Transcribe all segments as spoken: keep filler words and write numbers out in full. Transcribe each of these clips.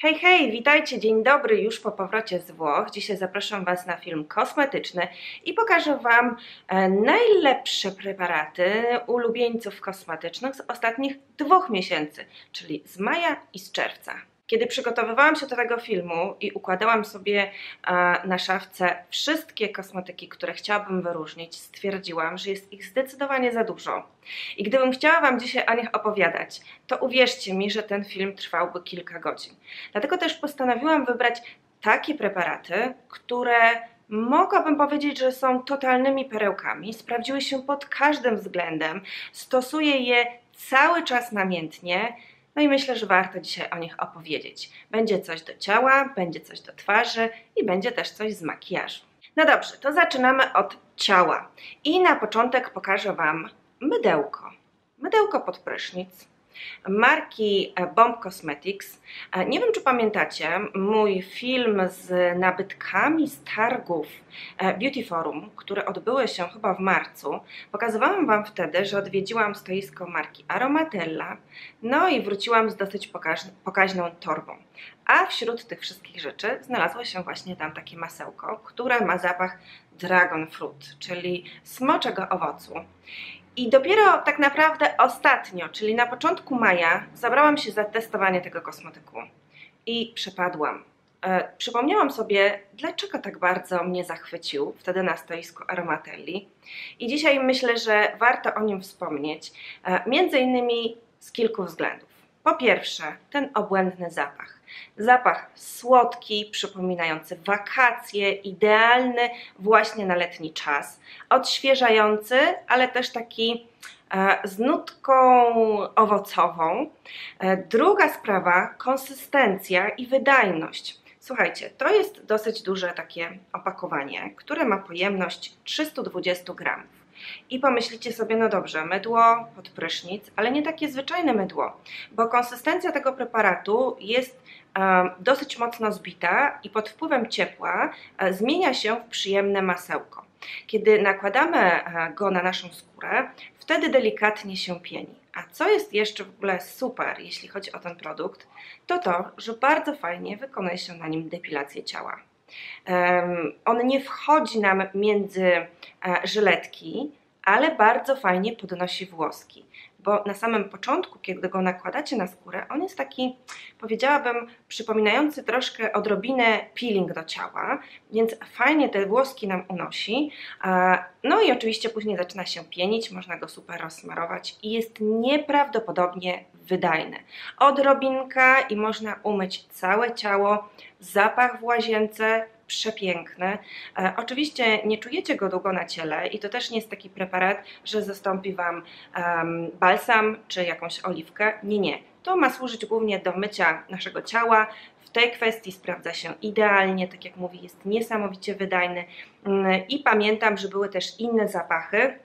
Hej, hej, witajcie, dzień dobry, już po powrocie z Włoch. Dzisiaj zapraszam Was na film kosmetyczny i pokażę Wam e, najlepsze preparaty ulubieńców kosmetycznych z ostatnich dwóch miesięcy, czyli z maja i z czerwca. Kiedy przygotowywałam się do tego filmu i układałam sobie e, na szafce wszystkie kosmetyki, które chciałabym wyróżnić, stwierdziłam, że jest ich zdecydowanie za dużo. I gdybym chciała Wam dzisiaj o nich opowiadać, to uwierzcie mi, że ten film trwałby kilka godzin. Dlatego też postanowiłam wybrać takie preparaty, które mogłabym powiedzieć, że są totalnymi perełkami, sprawdziły się pod każdym względem, stosuję je cały czas namiętnie. No i myślę, że warto dzisiaj o nich opowiedzieć. Będzie coś do ciała, będzie coś do twarzy i będzie też coś z makijażu. No dobrze, to zaczynamy od ciała. I na początek pokażę Wam mydełko. Mydełko pod prysznic marki Bomb Cosmetics. Nie wiem, czy pamiętacie mój film z nabytkami z targów Beauty Forum, które odbyły się chyba w marcu. Pokazywałam Wam wtedy, że odwiedziłam stoisko marki Aromatella, no i wróciłam z dosyć pokaźną torbą. A wśród tych wszystkich rzeczy znalazło się właśnie tam takie masełko, które ma zapach Dragon Fruit, czyli smoczego owocu. I dopiero tak naprawdę ostatnio, czyli na początku maja, zabrałam się za testowanie tego kosmetyku i przepadłam. E, przypomniałam sobie, dlaczego tak bardzo mnie zachwycił wtedy na stoisku Aromatelli. I dzisiaj myślę, że warto o nim wspomnieć, e, między innymi z kilku względów. Po pierwsze, ten obłędny zapach. Zapach słodki, przypominający wakacje, idealny właśnie na letni czas, odświeżający, ale też taki e, z nutką owocową. E, druga sprawa, konsystencja i wydajność. Słuchajcie, to jest dosyć duże takie opakowanie, które ma pojemność trzysta dwadzieścia gramów. I pomyślicie sobie, no dobrze, mydło pod prysznic, ale nie takie zwyczajne mydło, bo konsystencja tego preparatu jest e, dosyć mocno zbita i pod wpływem ciepła e, zmienia się w przyjemne masełko. Kiedy nakładamy e, go na naszą skórę, wtedy delikatnie się pieni. A co jest jeszcze w ogóle super, jeśli chodzi o ten produkt, to to, że bardzo fajnie wykonuje się na nim depilację ciała. Um, on nie wchodzi nam między e, żyletki, ale bardzo fajnie podnosi włoski, bo na samym początku, kiedy go nakładacie na skórę, on jest taki, powiedziałabym, przypominający troszkę odrobinę peeling do ciała, więc fajnie te włoski nam unosi. No i oczywiście później zaczyna się pienić, można go super rozsmarować i jest nieprawdopodobnie wydajny. Odrobinka i można umyć całe ciało, zapach w łazience, przepiękny. E, oczywiście nie czujecie go długo na ciele i to też nie jest taki preparat, że zastąpi Wam um, balsam czy jakąś oliwkę. Nie, nie. To ma służyć głównie do mycia naszego ciała. W tej kwestii sprawdza się idealnie, tak jak mówi, jest niesamowicie wydajny. I pamiętam, że były też inne zapachy,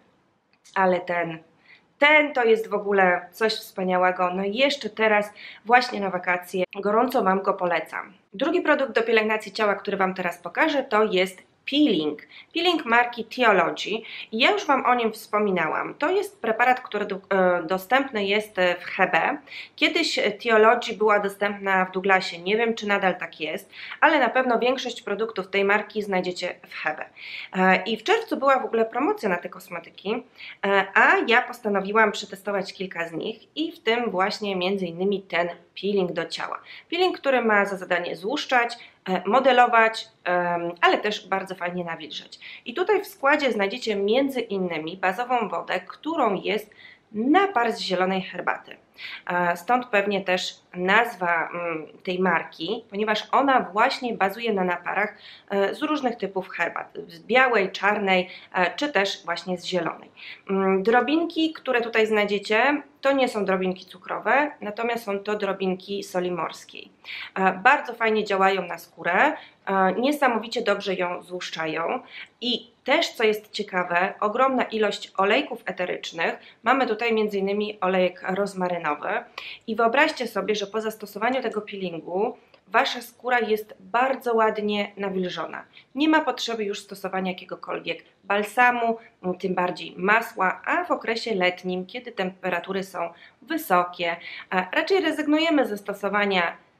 ale ten Ten to jest w ogóle coś wspaniałego, no i jeszcze teraz właśnie na wakacje gorąco Wam go polecam. Drugi produkt do pielęgnacji ciała, który Wam teraz pokażę, to jest peeling. Peeling marki Teology. Ja już Wam o nim wspominałam. To jest preparat, który do, e, dostępny jest w Hebe. Kiedyś Teology była dostępna w Douglasie. Nie wiem, czy nadal tak jest, ale na pewno większość produktów tej marki znajdziecie w Hebe. E, I w czerwcu była w ogóle promocja na te kosmetyki, e, a ja postanowiłam przetestować kilka z nich i w tym właśnie między innymi ten peeling do ciała. Peeling, który ma za zadanie złuszczać, modelować, ale też bardzo fajnie nawilżać. I tutaj w składzie znajdziecie między innymi bazową wodę, którą jest napar z zielonej herbaty. Stąd pewnie też nazwa tej marki, ponieważ ona właśnie bazuje na naparach z różnych typów herbat, z białej, czarnej, czy też właśnie z zielonej. Drobinki, które tutaj znajdziecie, to nie są drobinki cukrowe, natomiast są to drobinki soli morskiej. Bardzo fajnie działają na skórę, niesamowicie dobrze ją złuszczają i też, co jest ciekawe, ogromna ilość olejków eterycznych. Mamy tutaj między innymi olejek rozmarynowy i wyobraźcie sobie, że po zastosowaniu tego peelingu Wasza skóra jest bardzo ładnie nawilżona. Nie ma potrzeby już stosowania jakiegokolwiek balsamu, tym bardziej masła, a w okresie letnim, kiedy temperatury są wysokie, raczej rezygnujemy ze stosowania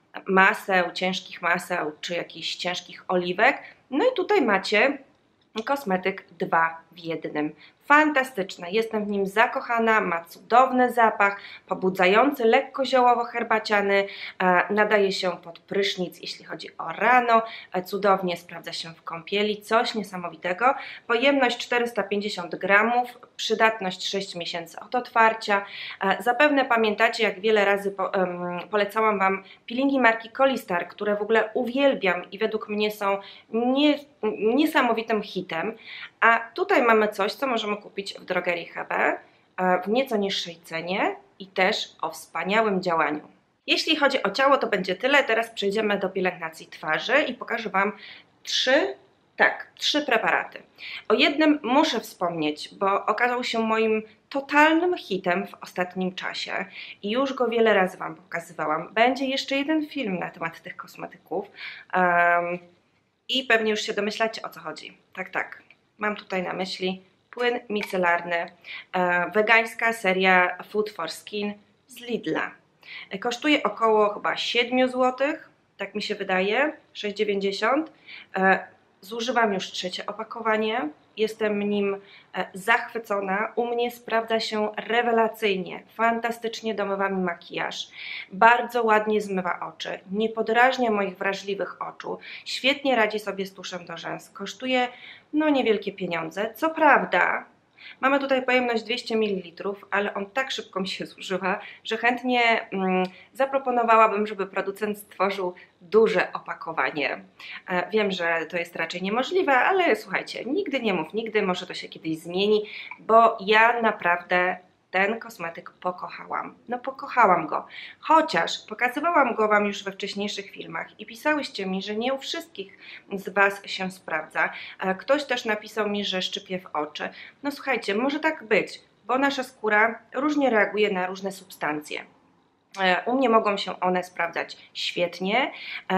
maseł, ciężkich maseł czy jakichś ciężkich oliwek. No i tutaj macie kosmetyk dwa w jednym. Fantastyczne, jestem w nim zakochana, ma cudowny zapach, pobudzający, lekko ziołowo-herbaciany, nadaje się pod prysznic, jeśli chodzi o rano, cudownie sprawdza się w kąpieli, coś niesamowitego. Pojemność czterysta pięćdziesiąt gramów, przydatność sześć miesięcy od otwarcia. Zapewne pamiętacie, jak wiele razy po, um, polecałam Wam peelingi marki Colistar, które w ogóle uwielbiam i według mnie są nie, niesamowitym hitem. A tutaj mamy coś, co możemy kupić w drogerii H B w nieco niższej cenie i też o wspaniałym działaniu. Jeśli chodzi o ciało, to będzie tyle. Teraz przejdziemy do pielęgnacji twarzy i pokażę Wam trzy, tak, trzy preparaty. O jednym muszę wspomnieć, bo okazał się moim totalnym hitem w ostatnim czasie i już go wiele razy Wam pokazywałam. Będzie jeszcze jeden film na temat tych kosmetyków um, i pewnie już się domyślacie, o co chodzi. Tak, tak. Mam tutaj na myśli płyn micelarny, e, wegańska seria Food for Skin z Lidla. E, kosztuje około chyba siedem złotych, tak mi się wydaje, sześć dziewięćdziesiąt. E, zużywam już trzecie opakowanie, jestem nim e, zachwycona. U mnie sprawdza się rewelacyjnie, fantastycznie domywa mi makijaż, bardzo ładnie zmywa oczy, nie podrażnia moich wrażliwych oczu, świetnie radzi sobie z tuszem do rzęs, kosztuje no niewielkie pieniądze. Co prawda mamy tutaj pojemność dwieście mililitrów, ale on tak szybko mi się zużywa, że chętnie mm, zaproponowałabym, żeby producent stworzył duże opakowanie. E, wiem, że to jest raczej niemożliwe, ale słuchajcie, nigdy nie mów nigdy, może to się kiedyś zmieni, bo ja naprawdę ten kosmetyk pokochałam. No pokochałam go. Chociaż pokazywałam go Wam już we wcześniejszych filmach i pisałyście mi, że nie u wszystkich z Was się sprawdza. Ktoś też napisał mi, że szczypie w oczy. No słuchajcie, może tak być, bo nasza skóra różnie reaguje na różne substancje. U mnie mogą się one sprawdzać świetnie,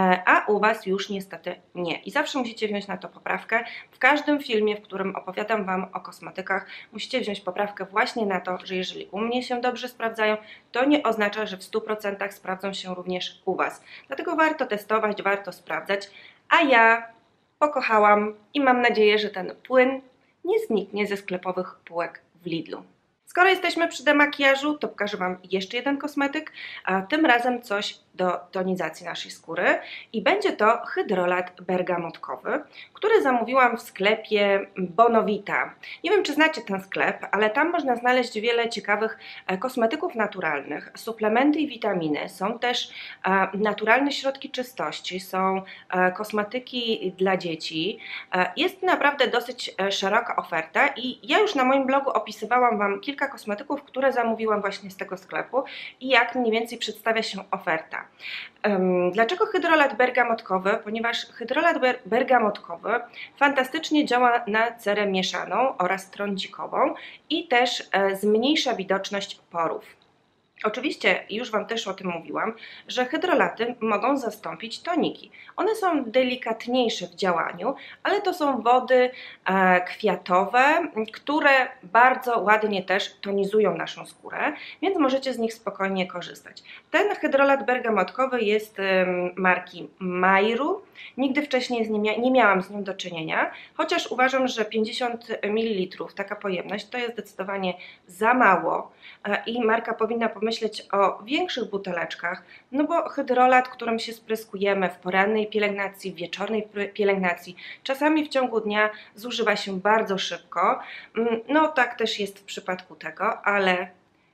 a u Was już niestety nie. I zawsze musicie wziąć na to poprawkę. W każdym filmie, w którym opowiadam Wam o kosmetykach, musicie wziąć poprawkę właśnie na to, że jeżeli u mnie się dobrze sprawdzają, to nie oznacza, że w stu procentach sprawdzą się również u Was. Dlatego warto testować, warto sprawdzać, a ja pokochałam i mam nadzieję, że ten płyn nie zniknie ze sklepowych półek w Lidlu. Skoro jesteśmy przy demakijażu, to pokażę Wam jeszcze jeden kosmetyk, a tym razem coś do tonizacji naszej skóry i będzie to hydrolat bergamotkowy, który zamówiłam w sklepie Bonowita. Nie wiem, czy znacie ten sklep, ale tam można znaleźć wiele ciekawych kosmetyków naturalnych, suplementy i witaminy, są też naturalne środki czystości, są kosmetyki dla dzieci. Jest naprawdę dosyć szeroka oferta i ja już na moim blogu opisywałam Wam kilka kosmetyków, które zamówiłam właśnie z tego sklepu i jak mniej więcej przedstawia się oferta. Dlaczego hydrolat bergamotkowy? Ponieważ hydrolat bergamotkowy fantastycznie działa na cerę mieszaną oraz trądzikową i też zmniejsza widoczność porów. Oczywiście, już Wam też o tym mówiłam, że hydrolaty mogą zastąpić toniki. One są delikatniejsze w działaniu, ale to są wody e, kwiatowe, które bardzo ładnie też tonizują naszą skórę, więc możecie z nich spokojnie korzystać. Ten hydrolat bergamotkowy jest e, marki Mairu. Nigdy wcześniej z nim, nie miałam z nim do czynienia, chociaż uważam, że pięćdziesiąt mililitrów, taka pojemność, to jest zdecydowanie za mało e, i marka powinna pomyśleć o większych buteleczkach, no bo hydrolat, którym się spryskujemy w porannej pielęgnacji, w wieczornej pielęgnacji, czasami w ciągu dnia zużywa się bardzo szybko. No tak też jest w przypadku tego, ale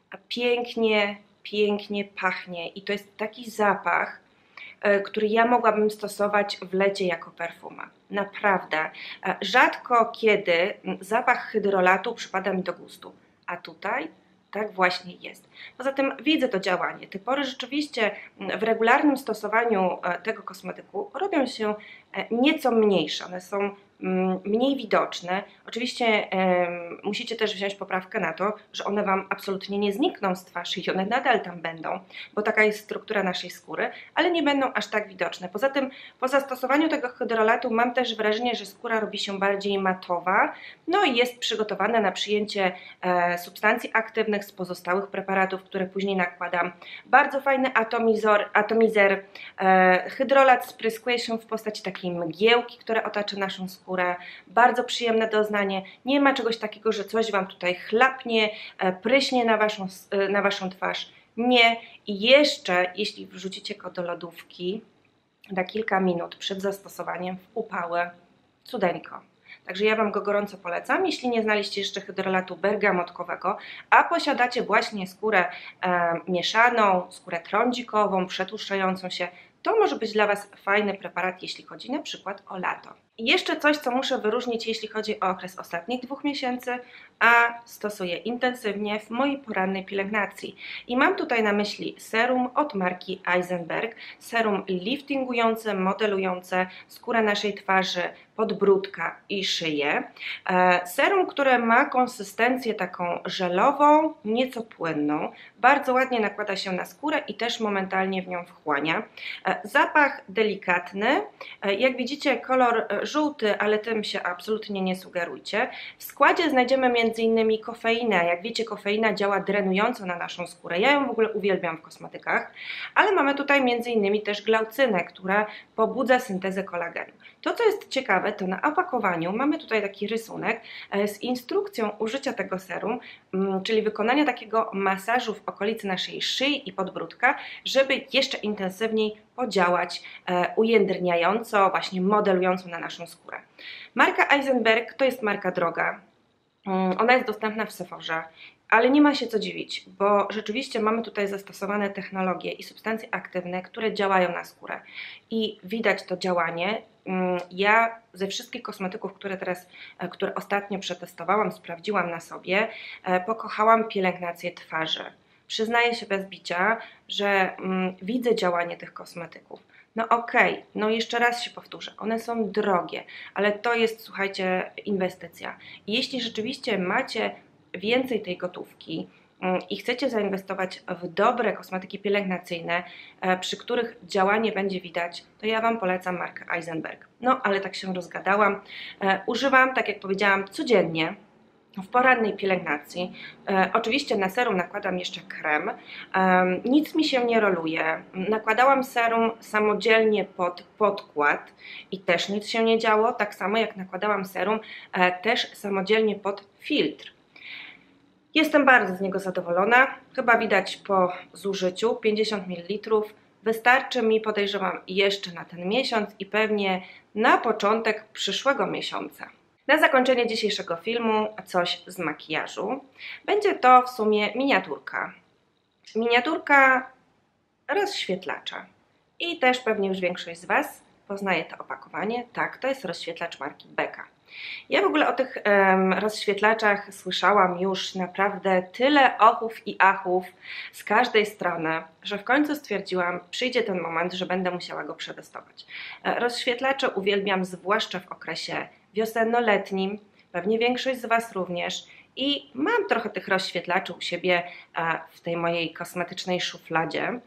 pięknie, pięknie pachnie i to jest taki zapach, który ja mogłabym stosować w lecie jako perfuma. Naprawdę. Rzadko kiedy zapach hydrolatu przypada mi do gustu, a tutaj tak właśnie jest. Poza tym widzę to działanie. Te pory rzeczywiście w regularnym stosowaniu tego kosmetyku robią się nieco mniejsze, one są mniej widoczne. Oczywiście um, musicie też wziąć poprawkę na to, że one Wam absolutnie nie znikną z twarzy i one nadal tam będą, bo taka jest struktura naszej skóry, ale nie będą aż tak widoczne. Poza tym, po zastosowaniu tego hydrolatu mam też wrażenie, że skóra robi się bardziej matowa, no i jest przygotowana na przyjęcie e, substancji aktywnych z pozostałych preparatów, które później nakładam. Bardzo fajny atomizor, atomizer. E, hydrolat spryskuje się w postaci takiej mgiełki, która otacza naszą skórę. Bardzo przyjemne doznanie. Nie ma czegoś takiego, że coś Wam tutaj chlapnie, pryśnie na waszą, na waszą twarz. Nie. I jeszcze, jeśli wrzucicie go do lodówki na kilka minut przed zastosowaniem w upałę, cudeńko. Także ja Wam go gorąco polecam. Jeśli nie znaliście jeszcze hydrolatu bergamotkowego, a posiadacie właśnie skórę e, mieszaną, skórę trądzikową, przetłuszczającą się, to może być dla Was fajny preparat, jeśli chodzi na przykład o lato. I jeszcze coś, co muszę wyróżnić, jeśli chodzi o okres ostatnich dwóch miesięcy, a stosuję intensywnie w mojej porannej pielęgnacji. I mam tutaj na myśli serum od marki Eisenberg, serum liftingujące, modelujące skórę naszej twarzy, podbródka i szyję. Serum, które ma konsystencję taką żelową, nieco płynną, bardzo ładnie nakłada się na skórę i też momentalnie w nią wchłania. Zapach delikatny, jak widzicie kolor żółty, ale tym się absolutnie nie sugerujcie. W składzie znajdziemy między innymi kofeinę. Jak wiecie, kofeina działa drenująco na naszą skórę. Ja ją w ogóle uwielbiam w kosmetykach, ale mamy tutaj między innymi też glaucynę, która pobudza syntezę kolagenu. To, co jest ciekawe, to na opakowaniu mamy tutaj taki rysunek z instrukcją użycia tego serum, czyli wykonania takiego masażu w okolicy naszej szyi i podbródka, żeby jeszcze intensywniej podziałać ujędrniająco, właśnie modelująco na naszą skórę. Marka Eisenberg to jest marka droga. Ona jest dostępna w Sephorze, ale nie ma się co dziwić, bo rzeczywiście mamy tutaj zastosowane technologie i substancje aktywne, które działają na skórę i widać to działanie. Ja ze wszystkich kosmetyków, które teraz, które ostatnio przetestowałam, sprawdziłam na sobie, pokochałam pielęgnację twarzy. Przyznaję się bez bicia, że mm, widzę działanie tych kosmetyków. No okej, okay, no jeszcze raz się powtórzę, one są drogie, ale to jest, słuchajcie, inwestycja. I jeśli rzeczywiście macie więcej tej gotówki mm, i chcecie zainwestować w dobre kosmetyki pielęgnacyjne, e, przy których działanie będzie widać, to ja Wam polecam markę Eisenberg. No, ale tak się rozgadałam. E, używam, tak jak powiedziałam, codziennie w porannej pielęgnacji. E, oczywiście na serum nakładam jeszcze krem. E, nic mi się nie roluje. Nakładałam serum samodzielnie pod podkład i też nic się nie działo. Tak samo jak nakładałam serum e, też samodzielnie pod filtr. Jestem bardzo z niego zadowolona. Chyba widać po zużyciu. pięćdziesiąt mililitrów. Wystarczy mi, podejrzewam, jeszcze na ten miesiąc i pewnie na początek przyszłego miesiąca. Na zakończenie dzisiejszego filmu coś z makijażu. Będzie to w sumie miniaturka. Miniaturka rozświetlacza. I też pewnie już większość z Was poznaje to opakowanie. Tak, to jest rozświetlacz marki Becca. Ja w ogóle o tych um, rozświetlaczach słyszałam już naprawdę tyle ochów i achów z każdej strony, że w końcu stwierdziłam, przyjdzie ten moment, że będę musiała go przetestować. Rozświetlacze uwielbiam zwłaszcza w okresie wiosenno-letnim, pewnie większość z Was również, i mam trochę tych rozświetlaczy u siebie w tej mojej kosmetycznej szufladzie,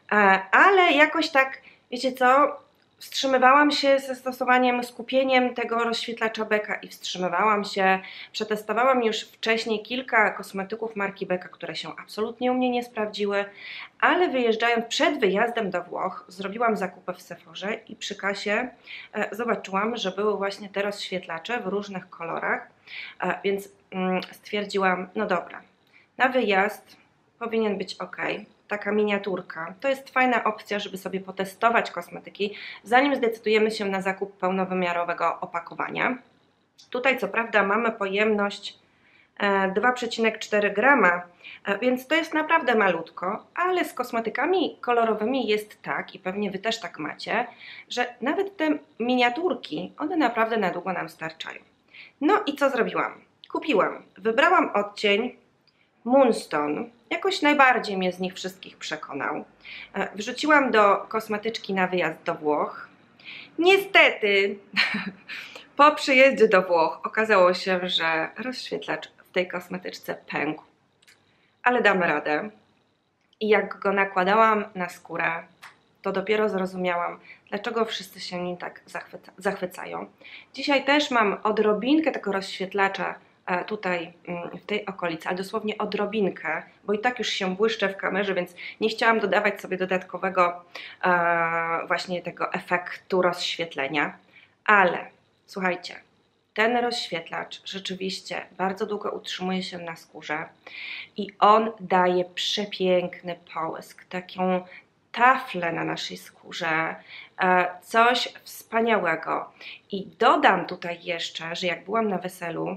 ale jakoś tak, wiecie co, wstrzymywałam się ze stosowaniem, skupieniem tego rozświetlacza Becca i wstrzymywałam się, przetestowałam już wcześniej kilka kosmetyków marki Becca, które się absolutnie u mnie nie sprawdziły, ale wyjeżdżając przed wyjazdem do Włoch, zrobiłam zakupy w Sephorze i przy kasie e, zobaczyłam, że były właśnie te rozświetlacze w różnych kolorach, e, więc mm, stwierdziłam, no dobra, na wyjazd powinien być ok. Taka miniaturka. To jest fajna opcja, żeby sobie potestować kosmetyki, zanim zdecydujemy się na zakup pełnowymiarowego opakowania. Tutaj co prawda mamy pojemność dwa przecinek cztery grama, więc to jest naprawdę malutko, ale z kosmetykami kolorowymi jest tak, i pewnie Wy też tak macie, że nawet te miniaturki, one naprawdę na długo nam starczają. No i co zrobiłam? Kupiłam, wybrałam odcień Moonstone. Jakoś najbardziej mnie z nich wszystkich przekonał. Wrzuciłam do kosmetyczki na wyjazd do Włoch. Niestety, po przyjeździe do Włoch okazało się, że rozświetlacz w tej kosmetyczce pękł, ale damy radę. I jak go nakładałam na skórę, to dopiero zrozumiałam, dlaczego wszyscy się nim tak zachwyca, zachwycają. Dzisiaj też mam odrobinkę tego rozświetlacza tutaj w tej okolicy, ale dosłownie odrobinkę, bo i tak już się błyszczę w kamerze, więc nie chciałam dodawać sobie dodatkowego e, właśnie tego efektu rozświetlenia, ale słuchajcie, ten rozświetlacz rzeczywiście bardzo długo utrzymuje się na skórze i on daje przepiękny połysk, taką taflę na naszej skórze, coś wspaniałego. I dodam tutaj jeszcze, że jak byłam na weselu,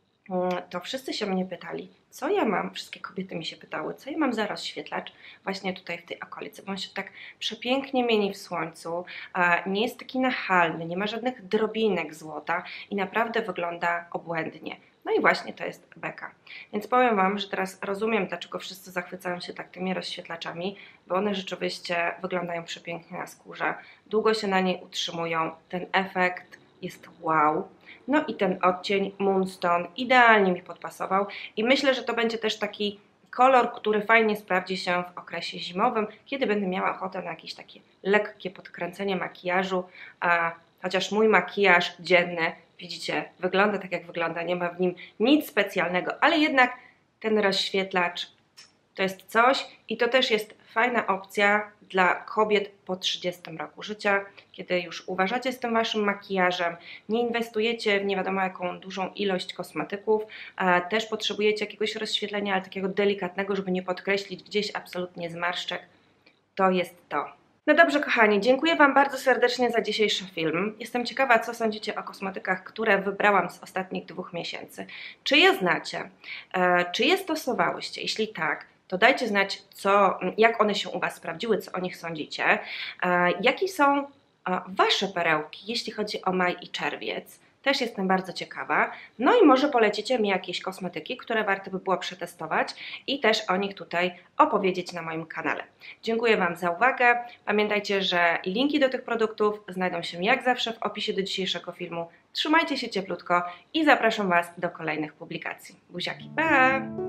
to wszyscy się mnie pytali, co ja mam, wszystkie kobiety mi się pytały, co ja mam za rozświetlacz właśnie tutaj w tej okolicy, bo on się tak przepięknie mieni w słońcu, nie jest taki nachalny, nie ma żadnych drobinek złota i naprawdę wygląda obłędnie. No i właśnie to jest beka. Więc powiem Wam, że teraz rozumiem, dlaczego wszyscy zachwycają się tak tymi rozświetlaczami, bo one rzeczywiście wyglądają przepięknie na skórze, długo się na niej utrzymują, ten efekt jest wow. No i ten odcień Moonstone idealnie mi podpasował i myślę, że to będzie też taki kolor, który fajnie sprawdzi się w okresie zimowym, kiedy będę miała ochotę na jakieś takie lekkie podkręcenie makijażu, a chociaż mój makijaż dzienny, widzicie, wygląda tak jak wygląda, nie ma w nim nic specjalnego, ale jednak ten rozświetlacz to jest coś i to też jest fajna opcja dla kobiet po trzydziestym roku życia, kiedy już uważacie z tym waszym makijażem, nie inwestujecie w nie wiadomo jaką dużą ilość kosmetyków, a też potrzebujecie jakiegoś rozświetlenia, ale takiego delikatnego, żeby nie podkreślić gdzieś absolutnie zmarszczek. To jest to. No dobrze kochani, dziękuję Wam bardzo serdecznie za dzisiejszy film. Jestem ciekawa, co sądzicie o kosmetykach, które wybrałam z ostatnich dwóch miesięcy. Czy je znacie? E, czy je stosowałyście? Jeśli tak, to dajcie znać, co, jak one się u Was sprawdziły, co o nich sądzicie. E, jakie są e, Wasze perełki, jeśli chodzi o maj i czerwiec? Też jestem bardzo ciekawa. No i może polecicie mi jakieś kosmetyki, które warto by było przetestować i też o nich tutaj opowiedzieć na moim kanale. Dziękuję Wam za uwagę. Pamiętajcie, że linki do tych produktów znajdą się jak zawsze w opisie do dzisiejszego filmu. Trzymajcie się cieplutko i zapraszam Was do kolejnych publikacji. Buziaki, pa!